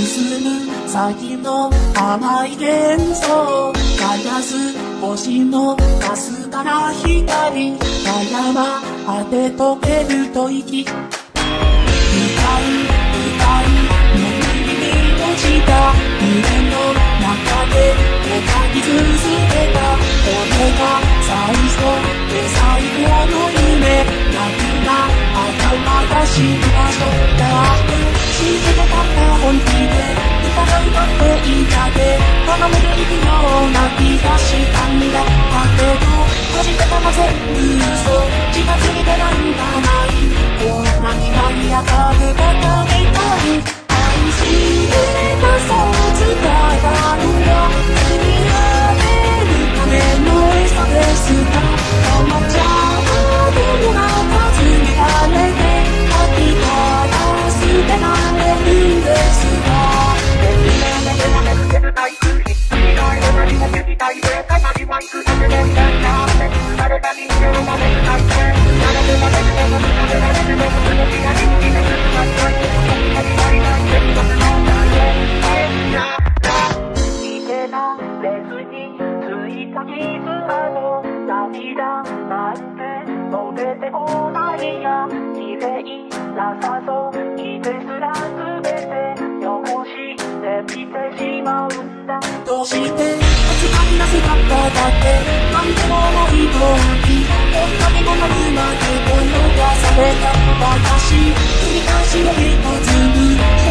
進む先の甘い幻想照らす星のかすかな光悩ま果て溶ける吐息深い眠りに落ちた夢の中で描き続けたこれが最初で最後の夢泣くな頭が死ぬ場所だって信じてたった本気で疑うなんていいだけ離れていくような気がしたんだだけど初めても全部嘘近づいてなんかないこんなに舞い上がることみたい愛してたそう伝えたのよ積み上げるための餌ですが友ちゃんでもなか積み上げて秋から捨てられるんですが涙なんて溶けてこないや綺麗なさそういですら全て汚してみてしまうんだどうして扱いな姿だってなんでも思い通りこんなにもなるまで泳がされた私繰り返しの一つ